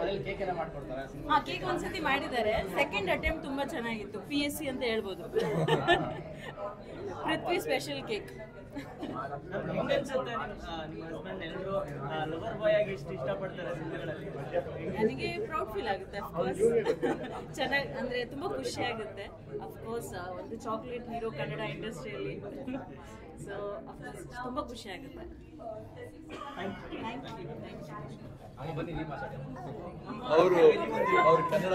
Cake ಒಂದ್ಸತಿ ಮಾಡಿದ್ದಾರೆ. Second attempt ತುಂಬಾ ಚೆನ್ನಾಗಿತ್ತು. PSC ಅಂತ ಹೇಳ್ಬೋದು. Prithvi special cake. ನನಗೆ ಪ್ರೌಡ್ ಫೀಲ್ ಆಗುತ್ತೆ. ಅಫ್ಕೋರ್ಸ್ ಚೆನ್ನಾಗಿ ಅಂದ್ರೆ ತುಂಬಾ ಖುಷಿ ಆಗುತ್ತೆ. ಅಫ್ಕೋರ್ಸ್ ಒಂದು ಚಾಕ್ಲೇಟ್ ಹೀರೋ ಕನ್ನಡ ಇಂಡಸ್ಟ್ರಿಯಲ್ಲಿ. ಸೊ ಅಫ್ಕೋರ್ಸ್ ತುಂಬಾ ಖುಷಿ ಆಗುತ್ತೆ. ಅವರು ಕನ್ನಡ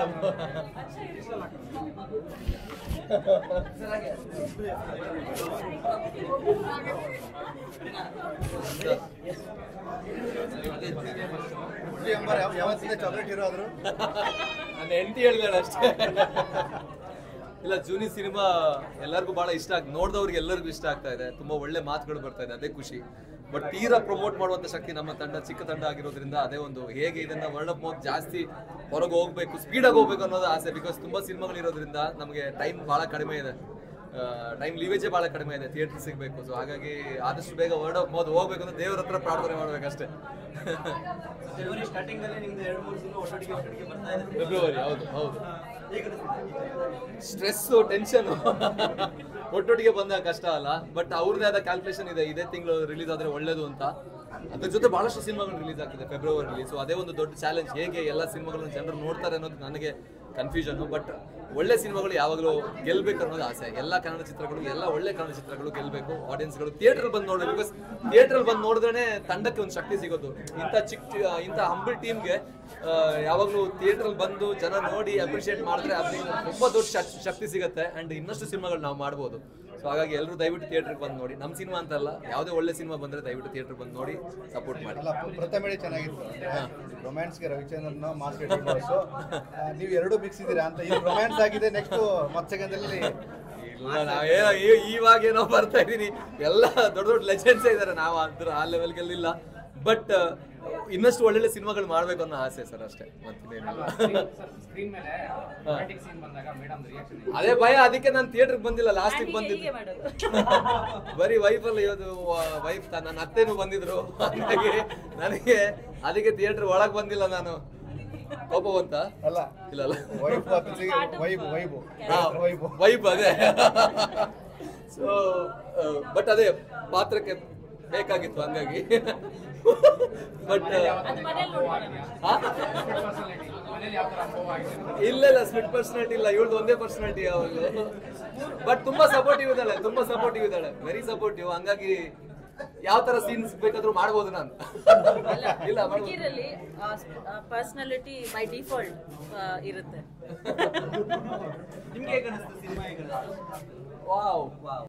ಯಾವತ್ತಿಂದ ಚಾಕ್ಲೇಟ್ ಹೀರೋ ಆದ್ರು? ನನ್ನ ಹೆಂಡತಿ ಹೇಳಿದಾಳೆ ಅಷ್ಟೇ. ಇಲ್ಲ, ಜೂನಿ ಸಿನಿಮಾ ಎಲ್ಲರಿಗೂ ಬಹಳ ಇಷ್ಟ ಆಗ್ ನೋಡಿದವ್ರಿಗೆ ಎಲ್ಲರಿಗೂ ಇಷ್ಟ ಆಗ್ತಾ ಇದೆ. ತುಂಬಾ ಒಳ್ಳೆ ಮಾತುಗಳು ಬರ್ತಾ ಇದೆ, ಅದೇ ಖುಷಿ. ಬಟ್ ತೀರಾ ಪ್ರಮೋಟ್ ಮಾಡುವಂತ ಶಕ್ತಿ ನಮ್ಮ ತಂಡ, ಚಿಕ್ಕ ತಂಡ ಆಗಿರೋದ್ರಿಂದ ಅದೇ ಒಂದು ಹೇಗೆ ಇದನ್ನ ವರ್ಲ್ಡ್ ಆಫ್ ಮೌತ್ ಜಾಸ್ತಿ ಹೊರಗೆ ಹೋಗ್ಬೇಕು, ಸ್ಪೀಡಾಗಿ ಹೋಗ್ಬೇಕು ಅನ್ನೋದು ಆಸೆ. ಬಿಕಾಸ್ ತುಂಬಾ ಸಿನಿಮಾಗಳು ಇರೋದ್ರಿಂದ ನಮಗೆ ಟೈಮ್ ಬಹಳ ಕಡಿಮೆ ಇದೆ, ಟೈಮ್ ಲೀವೇಜೇ ಬಹಳ ಕಡಿಮೆ ಇದೆ, ಥಿಯೇಟರ್ ಸಿಗಬೇಕು. ಸೊ ಹಾಗಾಗಿ ಆದಷ್ಟು ಬೇಗ ವರ್ಲ್ಡ್ ಆಫ್ ಮೌತ್ ಹೋಗ್ಬೇಕು ಅಂದ್ರೆ ದೇವ್ರ ಹತ್ರ ಪ್ರಾರ್ಥನೆ ಮಾಡ್ಬೇಕಷ್ಟೇ. ಫೆಬ್ರವರಿ, ಹೌದು ಹೌದು. ಸ್ಟ್ರೆಸ್, ಟೆನ್ಷನ್ ಒಟ್ಟೊಟ್ಟಿಗೆ ಬಂದಾಗ ಕಷ್ಟ ಅಲ್ಲ. ಬಟ್ ಅವ್ರದ್ದೇ ಆದ ಕ್ಯಾಲ್ಕುಲೇಷನ್ ಇದೆ, ಇದೇ ತಿಂಗಳು ರಿಲೀಸ್ ಆದ್ರೆ ಒಳ್ಳೇದು ಅಂತ. ಅದ್ರ ಜೊತೆ ಬಹಳಷ್ಟು ಸಿನಿಮಾಗಳು ರಿಲೀಸ್ ಆಗ್ತಿದೆ ಫೆಬ್ರವರಿಲಿ. ಸೊ ಅದೇ ಒಂದು ದೊಡ್ಡ ಚಾಲೆಂಜ್, ಹೇಗೆ ಎಲ್ಲ ಸಿನಿಮಾಗಳನ್ನು ಜನರು ನೋಡ್ತಾರೆ ಅನ್ನೋದು ನನಗೆ ಕನ್ಫ್ಯೂಷನ್. ಬಟ್ ಒಳ್ಳೆ ಸಿನಿಮಾಗಳು ಯಾವಾಗಲೂ ಗೆಲ್ಬೇಕು ಅನ್ನೋದು ಆಸೆ. ಎಲ್ಲ ಕನ್ನಡ ಚಿತ್ರಗಳು, ಎಲ್ಲ ಒಳ್ಳೆ ಕನ್ನಡ ಚಿತ್ರಗಳು ಗೆಲ್ಬೇಕು. ಆಡಿಯನ್ಸ್ಗಳು ಥಿಯೇಟರ್ ಬಂದು ನೋಡಬೇಕು. ಬಿಕಾಸ್ ಥಿಯೇಟರ್ ಬಂದು ನೋಡಿದ್ರೆ ತಂಡಕ್ಕೆ ಒಂದು ಶಕ್ತಿ ಸಿಗೋದು. ಇಂಥ ಹಂಬಲ್ ಟೀಮ್ಗೆ ಯಾವಾಗಲೂ ಥಿಯೇಟರ್ ಬಂದು ಜನ ನೋಡಿ ಅಪ್ರಿಷಿಯೇಟ್ ಮಾಡಿದ್ರೆ ಅದರಿಂದ ತುಂಬಾ ದೊಡ್ಡ ಶಕ್ತಿ ಸಿಗುತ್ತೆ. ಅಂಡ್ ಇನ್ನಷ್ಟು ಸಿನಿಮಾಗಳು ನಾವು ಮಾಡ್ಬೋದು. ಸೊ ಹಾಗಾಗಿ ಎಲ್ಲರೂ ದಯವಿಟ್ಟು ಥಿಯೇಟರ್ಗೆ ಬಂದು ನೋಡಿ. ನಮ್ಮ ಸಿನಿಮಾ ಅಂತಲ್ಲ, ಯಾವುದೇ ಒಳ್ಳೆ ಸಿನಿಮಾ ಬಂದರೆ ದಯವಿಟ್ಟು ಥಿಯೇಟರ್ ಬಂದು ನೋಡಿ ಸಪೋರ್ಟ್ ಮಾಡಿ. ಪ್ರಥಮೇಳಿ ಚೆನ್ನಾಗಿತ್ತು. ರೊಮ್ಯಾನ್ಸ್ಗೆ ರವಿಚಂದ್ರನ್ ಮಾಸ್ ನೀವು ಎರಡು ಮಿಕ್ಸ್ ಇದ್ದೀರಾ ಅಂತ. ಇದು ರೊಮ್ಯಾನ್ಸ್ ಆಗಿದೆ, ನೆಕ್ಸ್ಟ್ ಮತ್ಸಗಂಧದಲ್ಲಿ ಇಲ್ಲ, ನಾವೇನೋ ಇವಾಗೇನೋ ಬರ್ತಾ ಇದೀನಿ. ಎಲ್ಲ ದೊಡ್ಡ ದೊಡ್ಡ ಲೆಜೆಂಡ್ಸ್ ಇದ್ದಾರೆ, ನಾವು ಅಂತರ ಆ ಲೆವೆಲ್ಗೆಲ್ಲ. ಬಟ್ ಇನ್ನಷ್ಟು ಒಳ್ಳೊಳ್ಳೆ ಸಿನಿಮಾಗಳು ಮಾಡ್ಬೇಕು ಅನ್ನೋ ಆಸೆ ಸರ್, ಅಷ್ಟೇ. ಅದೇ ಭಯ, ಅದಕ್ಕೆ ನಾನು ಥಿಯೇಟರ್ಗೆ ಬಂದಿಲ್ಲ. ಲಾಸ್ಟಿಗೆ ಬಂದಿದ್ದು ಬರೀ ವೈಫಲ್ಲಿ, ಇವತ್ತು ವೈಫ್ ನನ್ನ ಅತ್ತೆನೂ ಬಂದಿದ್ರು. ನನಗೆ ಅದಕ್ಕೆ ಥಿಯೇಟರ್ ಒಳಗೆ ಬಂದಿಲ್ಲ ನಾನು. ಕೋಪವಂತ ಅಲ್ಲ, ಇಲ್ಲ ವೈಬ್ ಅದೇ. ಸೊ ಬಟ್ ಅದೇ ಪಾತ್ರಕ್ಕೆ ಬೇಕಾಗಿತ್ತು, ಹಂಗಾಗಿ. ಬಟ್ ಇಲ್ಲ ಸ್ಪ್ಲಿಟ್ ಪರ್ಸನಾಲಿಟಿ ಇಲ್ಲ, ಇವಳ್ದು ಒಂದೇ ಪರ್ಸನಾಲಿಟಿ ಯಾವಾಗಲೂ. ಬಟ್ ತುಂಬಾ ಸಪೋರ್ಟಿವ್ ಇದ್ದಾಳೆ, ವೆರಿ ಸಪೋರ್ಟಿವ್. ಹಂಗಾಗಿ ಯಾವ ತರ ಸೀನ್ಸ್ ಬೇಕಾದ್ರೂ ಮಾಡ್ಬೋದು ನಾನು. ಇಲ್ಲ, ಪರ್ಸನಾಲಿಟಿ ಬೈ ಡಿಫಾಲ್ಟ್ ಇರುತ್ತೆ. ನಿಮ್ಗೆ ಹೇಗೆ ಅನಿಸ್ತು ಸಿನಿಮಾ? ವಾವ್.